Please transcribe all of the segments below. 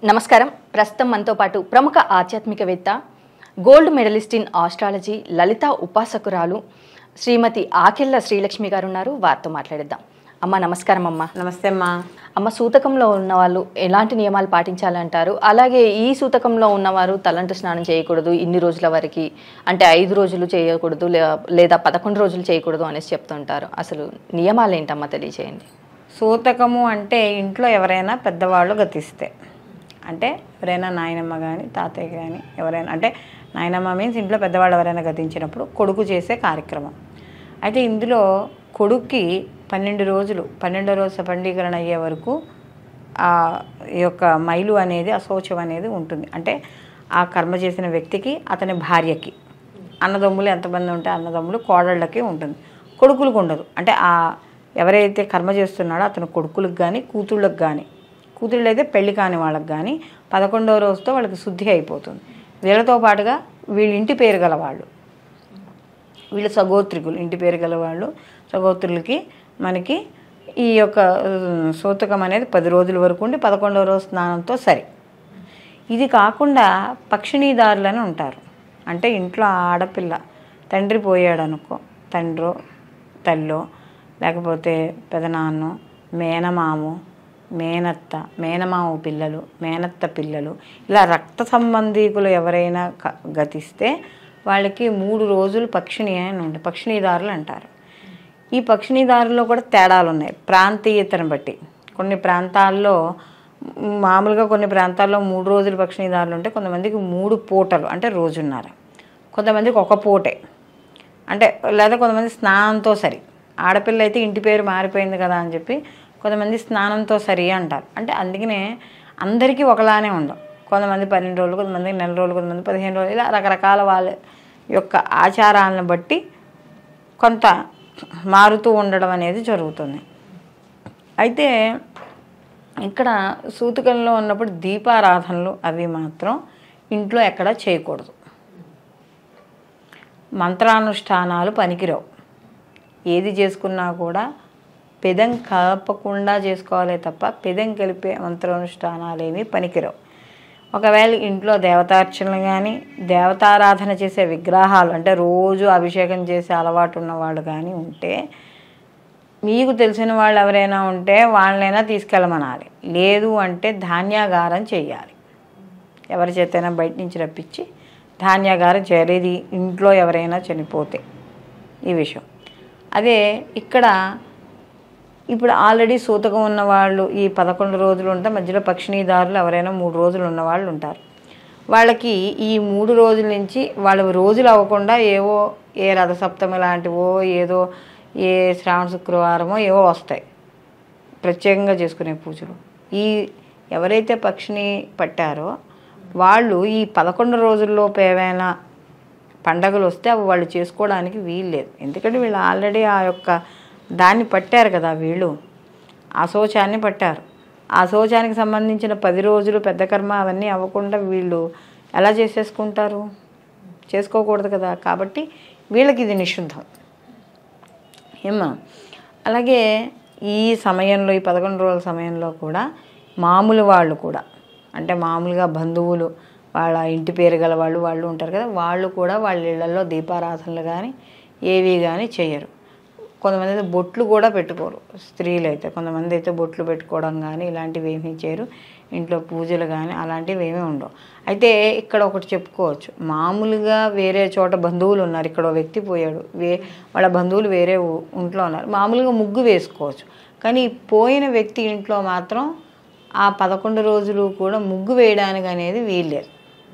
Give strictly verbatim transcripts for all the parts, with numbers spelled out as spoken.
నమస్కారం. ప్రస్తుతం మనతో పాటు ప్రముఖ ఆధ్యాత్మికవేత్త, gold medalist in astrology, Lalita ఉపాసకురాలు శ్రీమతి ఆకెళ్ల శ్రీలక్ష్మి గారు ఉన్నారు. వారితో మాట్లాడిద్దాం. అమ్మ నమస్కారం. అమ్మ నమస్తే అమ్మా. అమ్మ, సూతకంలో ఉన్న వాళ్ళు ఎలాంటి నియమాలు పాటించాలంటారు? అలాగే ఈ సూతకంలో ఉన్నవారు తలంటు స్నానం చేయకూడదు ఇన్ని రోజుల వరకు, అంటే ఐదు రోజులు చేయకూడదు లేదా పదకొండు రోజులు చేయకూడదు అనేసి చెప్తుంటారు. అసలు నియమాలు ఏంటమ్మా తెలియజేయండి. సూతకము అంటే ఇంట్లో ఎవరైనా పెద్దవాళ్ళు గతిస్తే, అంటే ఎవరైనా నాయనమ్మ కానీ తాతయ్య కానీ ఎవరైనా, అంటే నాయనమ్మ మీన్స్ ఇంట్లో పెద్దవాళ్ళు ఎవరైనా గతించినప్పుడు కొడుకు చేసే కార్యక్రమం. అయితే ఇందులో కొడుక్కి పన్నెండు రోజులు పన్నెండో రోజు సఫలీకరణ అయ్యే వరకు ఆ యొక్క మైలు అనేది, అశౌచం అనేది ఉంటుంది. అంటే ఆ కర్మ చేసిన వ్యక్తికి, అతని భార్యకి, అన్నదమ్ములు ఎంతమంది ఉంటే అన్నదమ్ములు, కోడళ్ళకి ఉంటుంది, కొడుకులకు ఉండదు. అంటే ఆ ఎవరైతే కర్మ చేస్తున్నాడో అతని కొడుకులకు కానీ కూతుళ్ళకి కానీ, కూతుళ్ళు అయితే పెళ్లి కాని వాళ్ళకి కానీ పదకొండవ రోజుతో వాళ్ళకి శుద్ధి అయిపోతుంది. వీళ్ళతో పాటుగా వీళ్ళ ఇంటి పేరు గల వాళ్ళు, వీళ్ళ సగోత్రికులు, ఇంటి పేరు గల వాళ్ళు సగోత్రులకి మనకి ఈ యొక్క సూతకం అనేది పది రోజుల వరకు ఉండి పదకొండవ రోజు స్నానంతో సరి. ఇది కాకుండా పక్షిణీదారులని ఉంటారు. అంటే ఇంట్లో ఆడపిల్ల తండ్రి పోయాడు అనుకో, తండ్రో తల్లో లేకపోతే పెదనాన్నో, మేనమామో, మేనత్త, మేనమామ పిల్లలు, మేనత్త పిల్లలు, ఇలా రక్త సంబంధీకులు ఎవరైనా గతిస్తే వాళ్ళకి మూడు రోజులు పక్షిణి అని ఉంటాయి, పక్షిణీదారులు అంటారు. ఈ పక్షిణీదారుల్లో కూడా తేడాలు ఉన్నాయి ప్రాంతీయతను బట్టి. కొన్ని ప్రాంతాల్లో మామూలుగా, కొన్ని ప్రాంతాల్లో మూడు రోజులు పక్షిణీదారులు ఉంటే కొంతమందికి మూడు పూటలు అంటే రోజున్నర, కొంతమందికి ఒక పూటే, అంటే లేదా కొంతమంది స్నానంతో సరి. ఆడపిల్ల అయితే ఇంటి పేరు మారిపోయింది కదా అని చెప్పి కొంతమంది స్నానంతో సరి అంటారు. అంటే అందుకనే అందరికీ ఒకలానే ఉండవు. కొంతమంది పన్నెండు రోజులు, కొంతమంది నెల రోజులు, కొంతమంది పదిహేను రోజులు, ఇలా రకరకాల వాళ్ళ యొక్క ఆచారాలను బట్టి కొంత మారుతూ ఉండడం అనేది జరుగుతుంది. అయితే ఇక్కడ సూతకంలో ఉన్నప్పుడు దీపారాధనలు అవి మాత్రం ఇంట్లో ఎక్కడ చేయకూడదు. మంత్రానుష్ఠానాలు పనికిరావు. ఏది చేసుకున్నా కూడా పెదం కలపకుండా చేసుకోవాలే తప్ప పెదం కలిపే మంత్రానుష్ఠానాలు ఏమీ పనికిరావు. ఒకవేళ ఇంట్లో దేవతార్చనలు కానీ, దేవతారాధన చేసే విగ్రహాలు, అంటే రోజు అభిషేకం చేసే అలవాటు ఉన్నవాళ్ళు కానీ ఉంటే, మీకు తెలిసిన వాళ్ళు ఎవరైనా ఉంటే వాళ్ళనైనా తీసుకెళ్ళమనాలి. లేదు అంటే ధాన్యాగారం చేయాలి. ఎవరి చేతైనా బయట నుంచి రప్పించి ధాన్యాగారం చేయాలి, ఇంట్లో ఎవరైనా చనిపోతే. ఈ విషయం అదే. ఇక్కడ ఇప్పుడు ఆల్రెడీ సూతకం ఉన్నవాళ్ళు ఈ పదకొండు రోజులు ఉంటే, మధ్యలో పక్షిణీదారులు ఎవరైనా మూడు రోజులు ఉన్నవాళ్ళు ఉంటారు. వాళ్ళకి ఈ మూడు రోజుల నుంచి వాళ్ళ రోజులు అవ్వకుండా ఏవో ఏ రథసప్తమి లాంటివో, ఏదో ఏ శ్రావణ శుక్రవారమో ఏవో వస్తాయి ప్రత్యేకంగా చేసుకునే పూజలు. ఈ ఎవరైతే పక్షిని పట్టారో వాళ్ళు ఈ పదకొండు రోజుల్లోపు ఏవైనా పండగలు వస్తే అవి వాళ్ళు చేసుకోవడానికి వీల్లేదు. ఎందుకంటే వీళ్ళు ఆల్రెడీ ఆ యొక్క దాన్ని పట్టారు కదా, వీళ్ళు ఆ శోచాన్ని పట్టారు. ఆ శోచానికి సంబంధించిన పది రోజులు పెద్ద కర్మ అవన్నీ అవ్వకుండా వీళ్ళు ఎలా చేసేసుకుంటారు? చేసుకోకూడదు కదా. కాబట్టి వీళ్ళకి ఇది నిషిద్ధం ఏమా. అలాగే ఈ సమయంలో, ఈ పదకొండు రోజుల సమయంలో కూడా మామూలు వాళ్ళు కూడా, అంటే మామూలుగా బంధువులు, వాళ్ళ ఇంటి పేరు గల వాళ్ళు వాళ్ళు ఉంటారు కదా, వాళ్ళు కూడా వాళ్ళ ఇళ్లలో దీపారాధనలు కానీ ఏవి కానీ చేయరు. కొంతమంది అయితే బొట్లు కూడా పెట్టుకోరు, స్త్రీలు అయితే. కొంతమంది అయితే బొట్లు పెట్టుకోవడం కానీ ఇలాంటివి ఏమీ చేయరు. ఇంట్లో పూజలు కానీ అలాంటివి ఏమీ ఉండవు. అయితే ఇక్కడ ఒకటి చెప్పుకోవచ్చు, మామూలుగా వేరే చోట బంధువులు ఉన్నారు, ఇక్కడ వ్యక్తి పోయాడు, వే వాళ్ళ బంధువులు వేరే ఇంట్లో ఉన్నారు, మామూలుగా ముగ్గు వేసుకోవచ్చు. కానీ పోయిన వ్యక్తి ఇంట్లో మాత్రం ఆ పదకొండు రోజులు కూడా ముగ్గు వేయడానికి అనేది వీల్లేదు.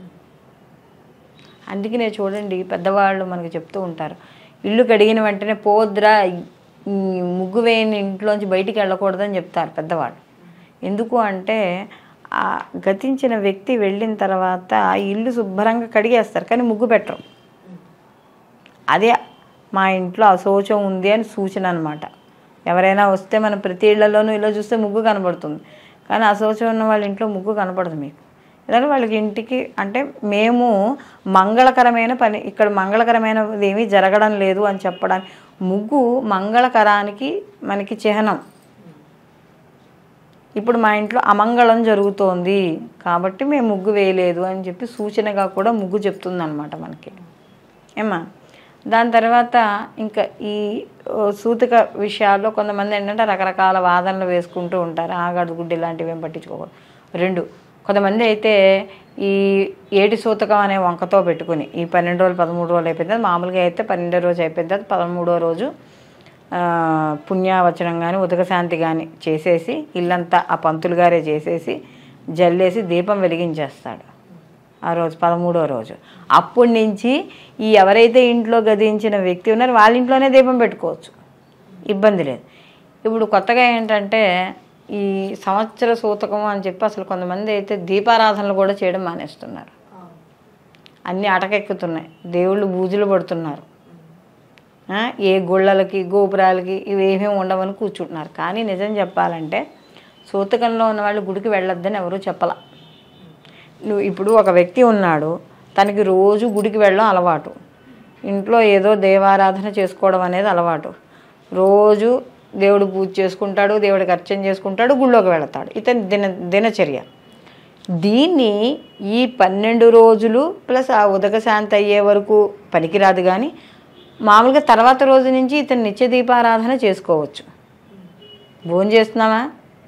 అందుకనే చూడండి, పెద్దవాళ్ళు మనకు చెప్తూ ఉంటారు, ఇల్లు కడిగిన వెంటనే పోద్రా, ముగ్గు వేయని ఇంట్లోంచి బయటికి వెళ్ళకూడదని చెప్తారు పెద్దవాళ్ళు. ఎందుకు అంటే ఆ గతించిన వ్యక్తి వెళ్ళిన తర్వాత ఇల్లు శుభ్రంగా కడిగేస్తారు, కానీ ముగ్గు పెట్టరు. అదే మా ఇంట్లో అశౌచం ఉంది అని సూచన అనమాట. ఎవరైనా వస్తే మనం ప్రతి ఇళ్లలోనూ ఇలా చూస్తే ముగ్గు కనబడుతుంది, కానీ అశౌచం ఉన్న వాళ్ళ ఇంట్లో ముగ్గు కనపడదు మీకు. ఎందుకంటే వాళ్ళకి ఇంటికి, అంటే మేము మంగళకరమైన పని, ఇక్కడ మంగళకరమైనది ఏమీ జరగడం లేదు అని చెప్పడానికి, ముగ్గు మంగళకరానికి మనకి చిహ్నం. ఇప్పుడు మా ఇంట్లో అమంగళం జరుగుతోంది కాబట్టి మేము ముగ్గు వేయలేదు అని చెప్పి సూచనగా కూడా ముగ్గు చెప్తుంది అనమాట మనకి ఏమా. దాని తర్వాత ఇంకా ఈ సూతక విషయాల్లో కొంతమంది ఏంటంటే రకరకాల వాదనలు వేసుకుంటూ ఉంటారు. ఆగడు గుడ్డి ఇలాంటివి ఏం పట్టించుకోకూడదు. రెండు కొంతమంది అయితే ఈ ఏటి సూతకం అనే వంకతో పెట్టుకుని ఈ పన్నెండు రోజులు పదమూడు రోజులు అయిపోయిన తర్వాత మామూలుగా అయితే పన్నెండో రోజు అయిపోయిన తర్వాత పదమూడో రోజు పుణ్యావచనం కానీ ఉదక శాంతి కానీ చేసేసి ఇల్లంతా ఆ పంతులు గారే చేసేసి జల్లేసి దీపం వెలిగించేస్తాడు ఆ రోజు పదమూడో రోజు. అప్పటి నుంచి ఈ ఎవరైతే ఇంట్లో గదించిన వ్యక్తి ఉన్నారో వాళ్ళ ఇంట్లోనే దీపం పెట్టుకోవచ్చు, ఇబ్బంది లేదు. ఇప్పుడు కొత్తగా ఏంటంటే ఈ సంవత్సర సూతకం అని చెప్పి అసలు కొంతమంది అయితే దీపారాధనలు కూడా చేయడం మానేస్తున్నారు. అన్నీ అటకెక్కుతున్నాయి, దేవుళ్ళు బూజులు పడుతున్నారు, ఏ గుళ్ళలకి గోపురాలకి ఇవేమీ ఉండవని కూర్చుంటున్నారు. కానీ నిజం చెప్పాలంటే సూతకంలో ఉన్న వాళ్ళు గుడికి వెళ్ళొద్దని ఎవరూ చెప్పాల. నువ్వు ఇప్పుడు ఒక వ్యక్తి ఉన్నాడు, తనకి రోజు గుడికి వెళ్ళడం అలవాటు, ఇంట్లో ఏదో దేవారాధన చేసుకోవడం అనేది అలవాటు, రోజు దేవుడు పూజ చేసుకుంటాడు, దేవుడికి అర్చన చేసుకుంటాడు, గుళ్ళోకి వెళతాడు, ఇతని దిన దినచర్య. దీన్ని ఈ పన్నెండు రోజులు ప్లస్ ఆ ఉదక శాంతి అయ్యే వరకు పనికిరాదు. కానీ మామూలుగా తర్వాత రోజు నుంచి ఇతను నిత్య దీపారాధన చేసుకోవచ్చు. భోజనం చేస్తున్నావా,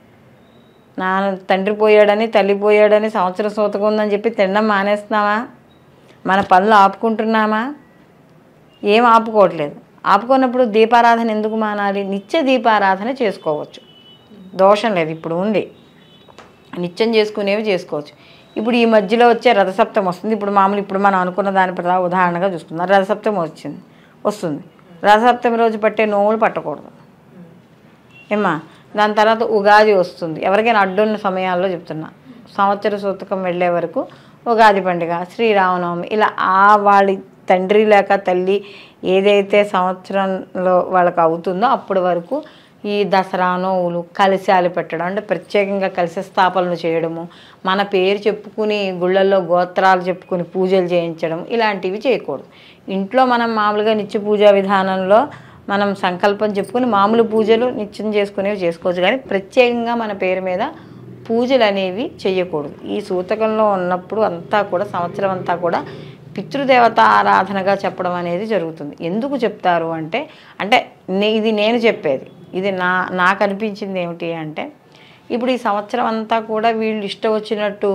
నా తండ్రి పోయాడని తల్లి పోయాడని సంవత్సరం సూతకం ఉందని చెప్పి తినడం మానేస్తున్నావా, మన పనులు ఆపుకుంటున్నామా, ఏం ఆపుకోవట్లేదు. ఆపుకున్నప్పుడు దీపారాధన ఎందుకు మానాలి? నిత్య దీపారాధన చేసుకోవచ్చు, దోషం లేదు. ఇప్పుడు ఉంది నిత్యం చేసుకునేవి చేసుకోవచ్చు. ఇప్పుడు ఈ మధ్యలో వచ్చే రథసప్తమి వస్తుంది. ఇప్పుడు మామూలు ఇప్పుడు మనం అనుకున్న దాని ప్రధా ఉదాహరణగా చూసుకుందాం. రథసప్తమి వచ్చింది వస్తుంది రథసప్తమి రోజు పట్టే నోవులు పట్టకూడదు ఏమ్మా. దాని తర్వాత ఉగాది వస్తుంది. ఎవరికైనా అడ్డున్న సమయాల్లో చెప్తున్నా, సంవత్సర సూతకం వెళ్ళే వరకు ఉగాది పండుగ, శ్రీరామనవమి, ఇలా ఆ వాళ్ళ తండ్రి లేక తల్లి ఏదైతే సంవత్సరంలో వాళ్ళకి అవుతుందో అప్పటి వరకు ఈ దసరా నోవులు కలశాలు పెట్టడం, అంటే ప్రత్యేకంగా కలశ స్థాపనలు చేయడము, మన పేరు చెప్పుకుని గుళ్ళల్లో గోత్రాలు చెప్పుకుని పూజలు చేయించడం, ఇలాంటివి చేయకూడదు. ఇంట్లో మనం మామూలుగా నిత్య పూజా విధానంలో మనం సంకల్పం చెప్పుకుని మామూలు పూజలు నిత్యం చేసుకునేవి చేసుకోవచ్చు. కానీ ప్రత్యేకంగా మన పేరు మీద పూజలు అనేవి చేయకూడదు. ఈ సూతకంలో ఉన్నప్పుడు అంతా కూడా సంవత్సరం అంతా కూడా పితృదేవత ఆరాధనగా చెప్పడం అనేది జరుగుతుంది. ఎందుకు చెప్తారు అంటే అంటే ఇది నేను చెప్పేది, ఇది నా నాకు అనిపించింది ఏమిటి అంటే, ఇప్పుడు ఈ సంవత్సరం అంతా కూడా వీళ్ళు ఇష్టం వచ్చినట్టు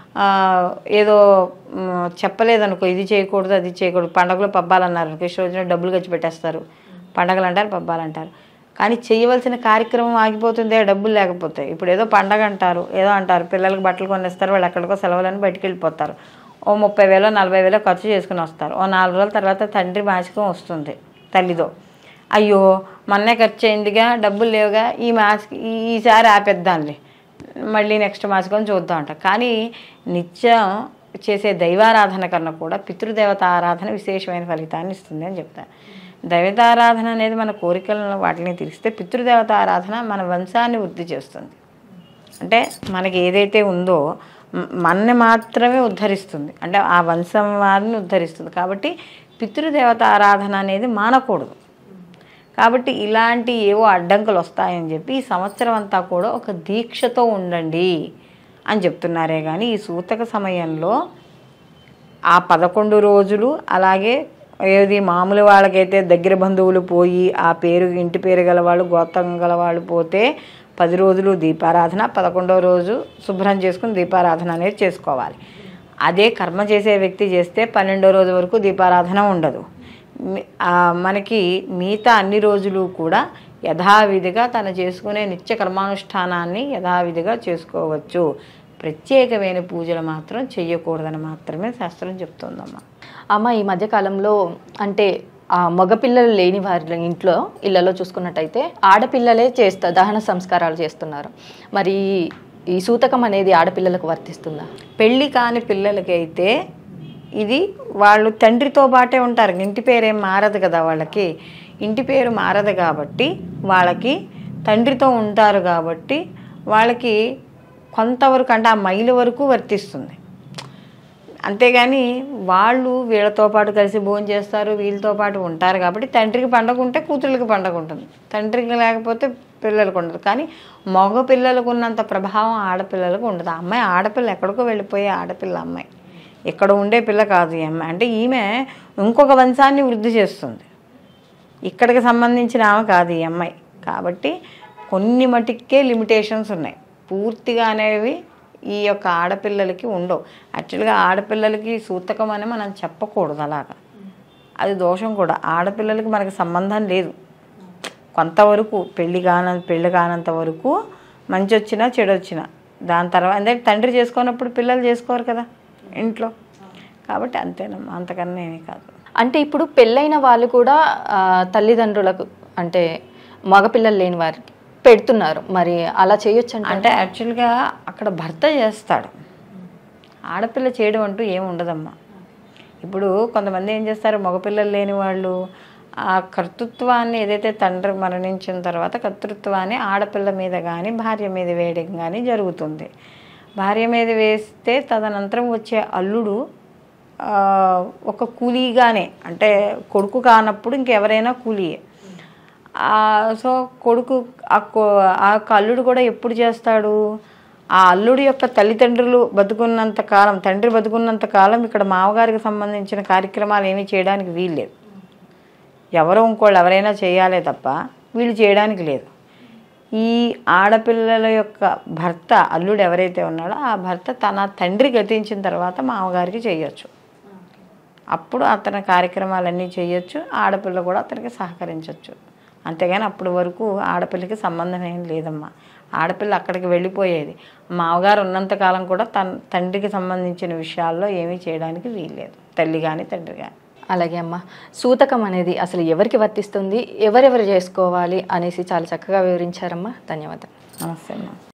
ఏదో చెప్పలేదనుకో, ఇది చేయకూడదు అది చేయకూడదు. పండుగలు పబ్బాలు అన్నారు అనుకో, ఇష్టం వచ్చినట్టు డబ్బులు ఖర్చు పెట్టేస్తారు, పండగలు అంటారు పబ్బాలు అంటారు. కానీ చేయవలసిన కార్యక్రమం ఆగిపోతుంది డబ్బులు లేకపోతే. ఇప్పుడు ఏదో పండగ అంటారు, ఏదో అంటారు, పిల్లలకు బట్టలు కొనేస్తారు, వాళ్ళు ఎక్కడికో సెలవులని బయటికి వెళ్ళిపోతారు, ఓ ముప్పై వేలో నలభై వేలో ఖర్చు చేసుకుని వస్తారు. ఓ నాలుగు రోజుల తర్వాత తండ్రి మాసికం వస్తుంది తల్లిదో, అయ్యో మొన్నే ఖర్చు అయిందిగా డబ్బులు లేవుగా, ఈ మాసిక ఈసారి ఆపేద్దాంలే, మళ్ళీ నెక్స్ట్ మాసికం చూద్దాం అంట. కానీ నిత్యం చేసే దైవారాధన కన్నా కూడా పితృదేవత ఆరాధన విశేషమైన ఫలితాన్ని ఇస్తుంది అని చెప్తాను. దైవతారాధన అనేది మన కోరికలను వాటిని తీరిస్తే, పితృదేవత ఆరాధన మన వంశాన్ని వృద్ధి చేస్తుంది. అంటే మనకి ఏదైతే ఉందో మనని మాత్రమే ఉద్ధరిస్తుంది, అంటే ఆ వంశం వారిని ఉద్ధరిస్తుంది. కాబట్టి పితృదేవత ఆరాధన అనేది మానకూడదు. కాబట్టి ఇలాంటి ఏవో అడ్డంకులు వస్తాయని చెప్పి ఈ సంవత్సరం అంతా కూడా ఒక దీక్షతో ఉండండి అని చెప్తున్నారే కానీ ఈ సూతక సమయంలో ఆ పదకొండు రోజులు అలాగే ఏది మామూలు వాళ్ళకైతే దగ్గర బంధువులు పోయి ఆ పేరు ఇంటి పేరు గల వాళ్ళు గోత్రం గల వాళ్ళు పోతే పది రోజులు దీపారాధన, పదకొండవ రోజు శుభ్రం చేసుకుని దీపారాధన అనేది చేసుకోవాలి. అదే కర్మ చేసే వ్యక్తి చేస్తే పన్నెండో రోజు వరకు దీపారాధన ఉండదు. మనకి మిగతా అన్ని రోజులు కూడా యథావిధిగా తను చేసుకునే నిత్య కర్మానుష్ఠానాన్ని యథావిధిగా చేసుకోవచ్చు. ప్రత్యేకమైన పూజలు మాత్రం చెయ్యకూడదని మాత్రమే శాస్త్రం చెప్తుందమ్మా. అమ్మ ఈ మధ్యకాలంలో అంటే ఆ మగపిల్లలు లేని వారి ఇంట్లో ఇళ్లలో చూసుకున్నట్టయితే ఆడపిల్లలే చేస్తా దహన సంస్కారాలు చేస్తున్నారు. మరి ఈ సూతకం అనేది ఆడపిల్లలకు వర్తిస్తుందా? పెళ్ళి కాని పిల్లలకైతే ఇది వాళ్ళు తండ్రితో పాటే ఉంటారు, ఇంటి పేరేం మారదు కదా వాళ్ళకి, ఇంటి పేరు మారదు కాబట్టి వాళ్ళకి తండ్రితో ఉంటారు కాబట్టి వాళ్ళకి కొంతవరకు అంటే ఆ మైలు వరకు వర్తిస్తుంది. అంతేగాని వాళ్ళు వీళ్ళతో పాటు కలిసి భోజనం చేస్తారు, వీళ్ళతో పాటు ఉంటారు కాబట్టి తండ్రికి పండగ ఉంటే కూతుళ్ళకి పండగ ఉంటుంది, తండ్రికి లేకపోతే పిల్లలకు ఉండదు. కానీ మగ పిల్లలకు ఉన్నంత ప్రభావం ఆడపిల్లలకు ఉండదు. ఆ అమ్మాయి ఆడపిల్ల, ఎక్కడికో వెళ్ళిపోయే ఆడపిల్ల అమ్మాయి, ఇక్కడ ఉండే పిల్ల కాదు ఈ అమ్మాయి. అంటే ఈమె ఇంకొక వంశాన్ని వృద్ధి చేస్తుంది, ఇక్కడికి సంబంధించిన ఆమె కాదు ఈ అమ్మాయి. కాబట్టి కొన్ని మటుకే లిమిటేషన్స్ ఉన్నాయి, పూర్తిగా అనేవి ఈ యొక్క ఆడపిల్లలకి ఉండవు. యాక్చువల్గా ఆడపిల్లలకి సూతకం అని మనం చెప్పకూడదు, అలాగా అది దోషం కూడా. ఆడపిల్లలకి మనకి సంబంధం లేదు, కొంతవరకు పెళ్ళి కాన పెళ్ళి కానంత వరకు మంచి వచ్చినా చెడు వచ్చినా, దాని తర్వాత అంటే తండ్రి చేసుకున్నప్పుడు పిల్లలు చేసుకోరు కదా ఇంట్లో, కాబట్టి అంతేనమ్మా, అంతకన్నా ఏమీ కాదు. అంటే ఇప్పుడు పెళ్ళైన వాళ్ళు కూడా ఆ, తల్లిదండ్రులకు అంటే మగపిల్లలు లేని వారికి పెడుతున్నారు, మరి అలా చేయొచ్చు అంటే యాక్చువల్గా అక్కడ భర్త చేస్తాడు, ఆడపిల్ల చేయడం అంటూ ఏమి ఉండదమ్మా. ఇప్పుడు కొంతమంది ఏం చేస్తారు, మగపిల్లలు లేని వాళ్ళు ఆ కర్తృత్వాన్ని ఏదైతే తండ్రి మరణించిన తర్వాత కర్తృత్వాన్ని ఆడపిల్ల మీద కానీ భార్య మీద వేయడం కానీ జరుగుతుంది. భార్య మీద వేస్తే తదనంతరం వచ్చే అల్లుడు ఒక కూలీగానే, అంటే కొడుకు కానప్పుడు ఇంకెవరైనా కూలీయే. సో కొడుకు ఆ అల్లుడు కూడా ఎప్పుడు చేస్తాడు, ఆ అల్లుడి యొక్క తల్లిదండ్రులు బతుకున్నంత కాలం, తండ్రి బతుకున్నంత కాలం ఇక్కడ మామగారికి సంబంధించిన కార్యక్రమాలు ఏమీ చేయడానికి వీల్లేదు. ఎవరో ఇంకోళ్ళు ఎవరైనా చేయాలే తప్ప వీళ్ళు చేయడానికి లేదు. ఈ ఆడపిల్లల యొక్క భర్త, అల్లుడు ఎవరైతే ఉన్నాడో ఆ భర్త తన తండ్రి గతించిన తర్వాత మామగారికి చేయొచ్చు, అప్పుడు అతని కార్యక్రమాలన్నీ చేయొచ్చు, ఆడపిల్ల కూడా అతనికి సహకరించవచ్చు. అంతేగాని అప్పటి వరకు ఆడపిల్లకి సంబంధం ఏం లేదమ్మా. ఆడపిల్ల అక్కడికి వెళ్ళిపోయేది, మామగారు ఉన్నంతకాలం కూడా తన తండ్రికి సంబంధించిన విషయాల్లో ఏమీ చేయడానికి వీల్లేదు, తల్లి కానీ తండ్రి కానీ. అలాగే అమ్మ, సూతకం అనేది అసలు ఎవరికి వర్తిస్తుంది, ఎవరెవరు చేసుకోవాలి అనేసి చాలా చక్కగా వివరించారమ్మా. ధన్యవాదాలు. నమస్తే అమ్మా.